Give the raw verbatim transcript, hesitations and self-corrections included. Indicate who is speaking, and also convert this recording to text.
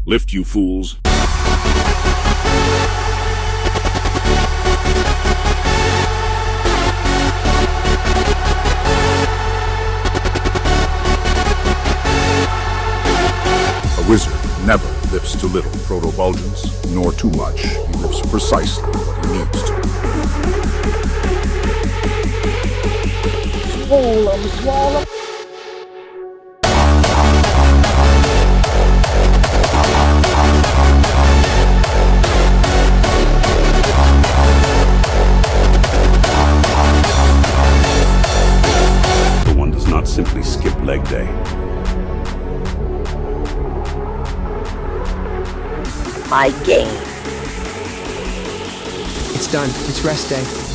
Speaker 1: Lift, you fools. A wizard never lifts too little proto-bulgence, nor too much. He lifts precisely what he needs to.
Speaker 2: Swallow, swallow.
Speaker 1: One does not simply skip leg day.
Speaker 2: My game.
Speaker 3: It's done. It's rest day.